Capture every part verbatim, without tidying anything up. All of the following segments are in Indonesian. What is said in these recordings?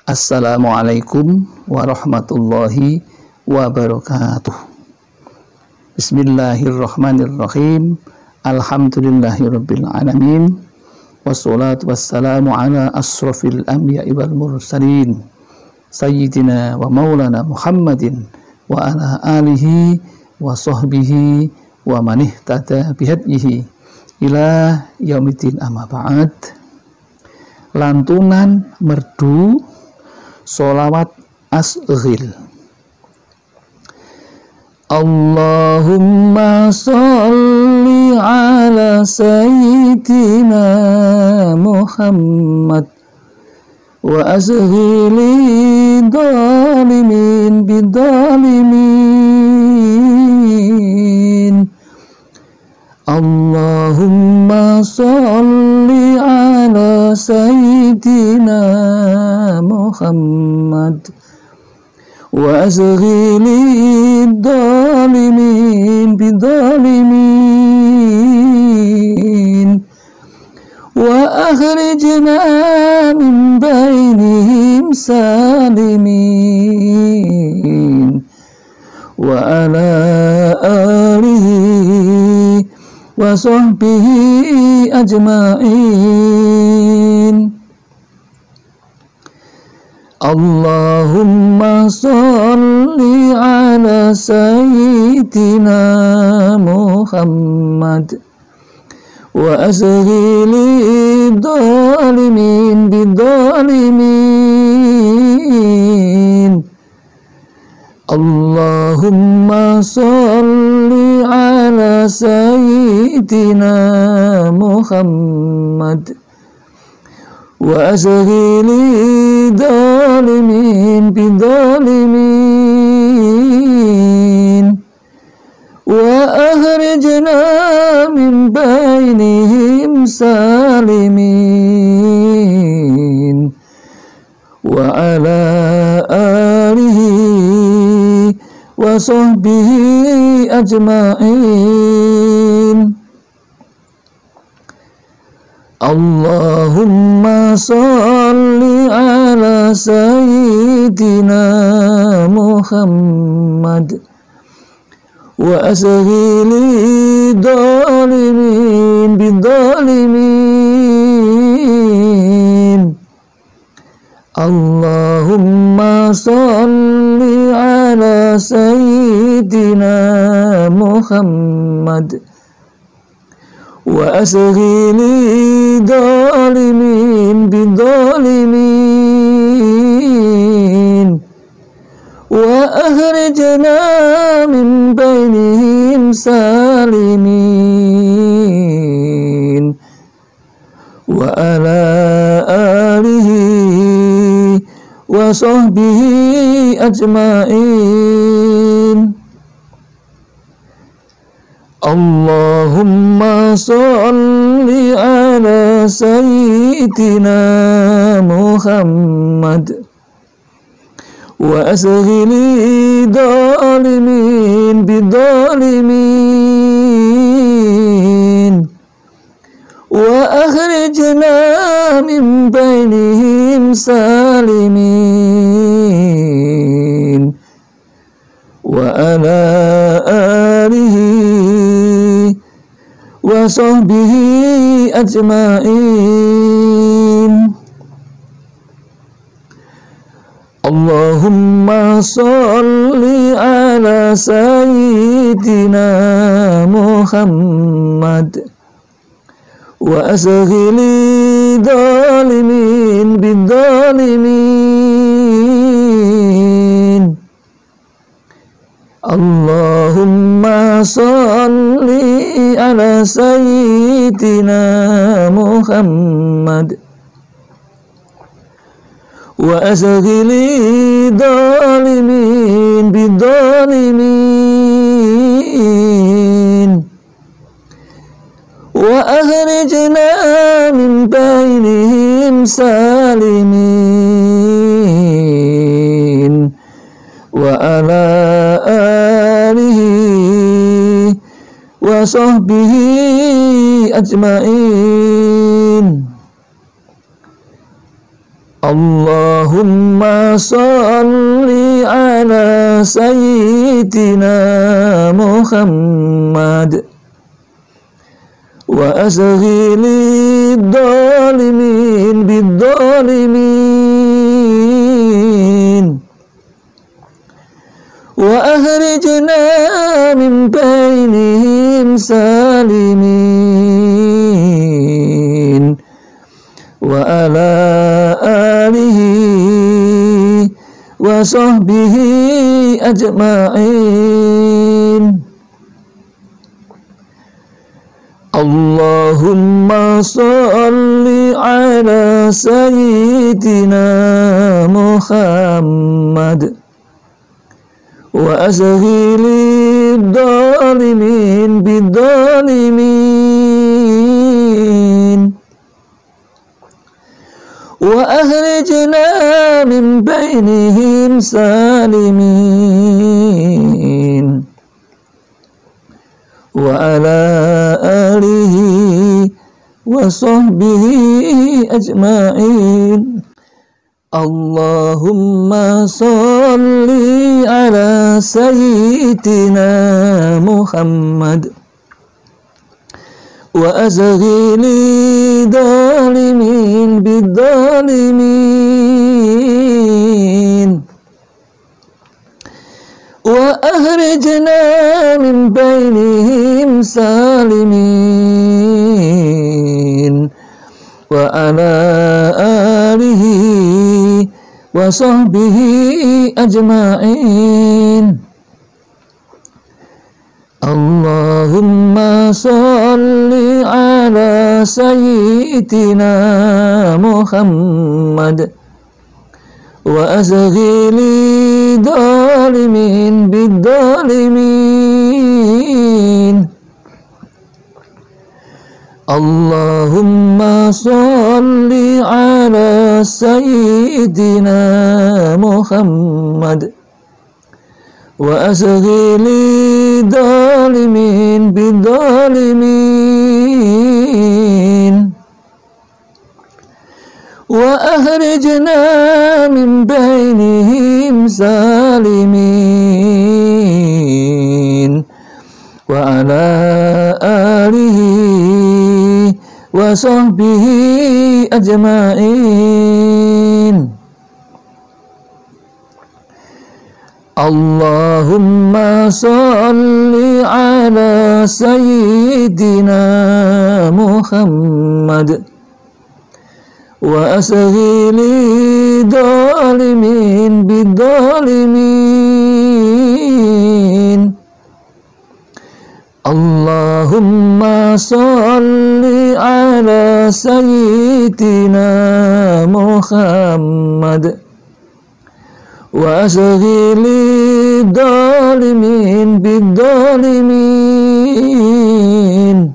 Assalamualaikum warahmatullahi wabarakatuh. Bismillahirrahmanirrahim. Alhamdulillahirabbil alamin. Wassalatu wassalamu ala asrofil anbiya'i wal mursalin sayyidina wa maulana Muhammadin wa ala alihi wa sahbihi wa man ihtada bihadyihi ila yaumiddin, amma ba'd. Lantunan merdu sholawat asghil. Allahumma sholli ala sayyidina Muhammad wa asghili dhalimin bidhalimin. Allahumma sholli ala sayyidina Muhammad wa asghili dhalimin bidhalimin wa akhrijna min bainihim salimin wa ala alihi wa sahbihi ajma'in. Allahumma sholli ala sayyidina Muhammad wa asghili dhalimin bidhalimin. Allahumma sholli ala sayyidina Muhammad wa asghili dhalimin bidhalimin wa akhrijna min bainihim salimin wa ala alihi wa sahbihi ajma'in. Allahumma sholli ala sayyidina Muhammad wa asghili dhalimin bidhalimin. Allahumma sholli ala sayyidina Muhammad wa asghili dhalimin bidhalimin wa akhrijna min bainihim salimin wa ala alihi wa sahbihi ajma'in. Allahumma sholli ala sayyidina Muhammad wa asghili dhalimin bidhalimin wa akhrijna min bainihim salimin wa ala alihi wa sahbihi ajma'in. Allahumma sholli ala sayyidina Muhammad wa asghili dhalimin bidhalimin. Allahumma sholli ala sayyidina Muhammad wa asghili dhalimin bidhalimin wa akhrijna min bainihim salimin wa ala alihi wa sahbihi ajma'in. Allah Allahumma salli ala sayyidina Muhammad wa azghili dhalimin bidzalimin wa akhrijna min bainihim salimin wa ala alihi wa sahbihi ajma'in. Allahumma salli ala sayyidina Muhammad wa azghili dhalimin bidzalimin wa akhrijna min bainihim salimin wa ala alihi wa sahbihi ajma'in. Allahumma salli ala sayyidina Muhammad wa azghili dhalimin bidzalimin wa akhrijna min bainihim salimin wa ala alihi wa sahbihi ajma'in. Allahumma salli ala sayyidina Muhammad wa azghili dhalimin bidzalimin Allahumma salli ala sayyidina Muhammad wa azghili dhalimin bidzalimin wa akhrijna min bainihim salimin wa ala alihi wa sahbihi ajma'in. Allahumma salli ala sayyidina Muhammad wa azghili dhalimin bidzalimin Allahumma salli ala sayyidina Muhammad wa azghili dhalimin bidzalimin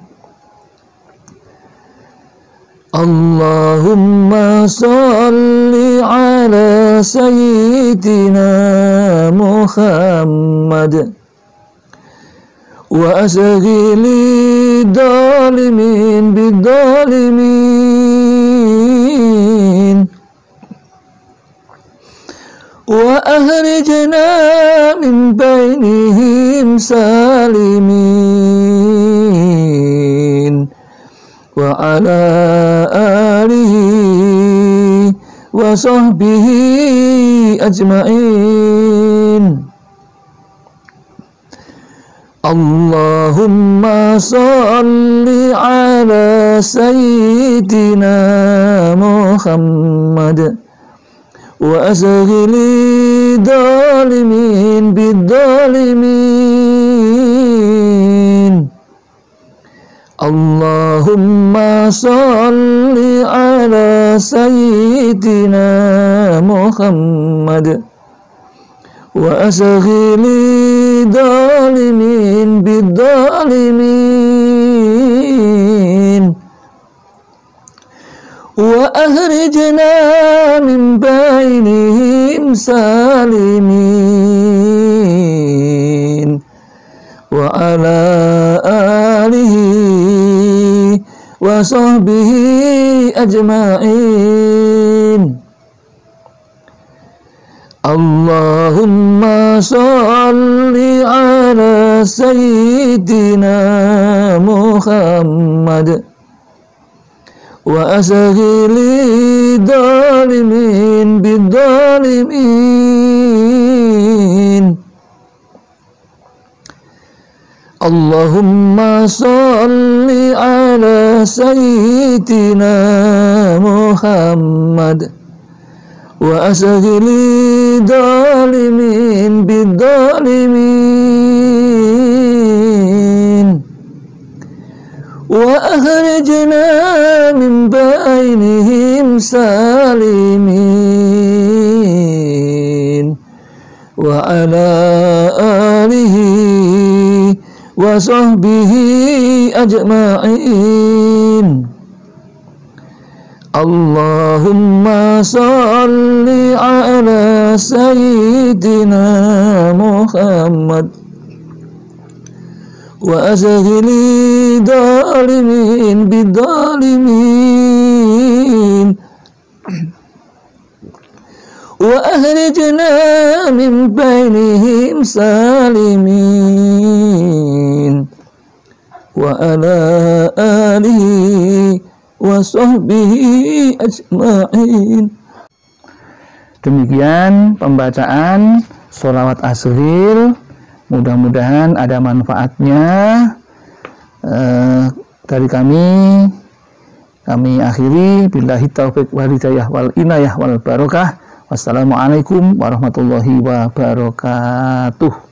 Allahumma salli ala sayyidina Muhammad wa azghili dhalimin bidzalimin wa akhrijna min bainihim salimin wa ala alihi wa sahbihi ajma'in. Allahumma salli ala sayyidina Muhammad wa azghili dhalimin bidzalimin Allahumma salli ala sayyidina Muhammad wa azghili dhalimin bidzalimin wa akhrijna min bainihim salimin wa ala alihi wa sahbihi ajma'in. Allahumma salli ala sayyidina Muhammad wa asghili dhalimin bidzalimin. Allahumma salli ala sayyidina Muhammad wa asghili dhalimin bidzalimin wa akhrijna min bainihim salimin wa ala alihi wa sahbihi ajma'in. Allahumma salli ala sayyidina Muhammad wa asghili dhalimin bidzalimin wa akhrijna min bainihim salimin wa ala alihi wa sahbihi ajma'in. Demikian pembacaan sholawat asghil. Mudah-mudahan ada manfaatnya. eh, dari kami kami akhiri billahi taufiq wal hidayah wal inayah wal barakah. Wassalamualaikum warahmatullahi wabarakatuh.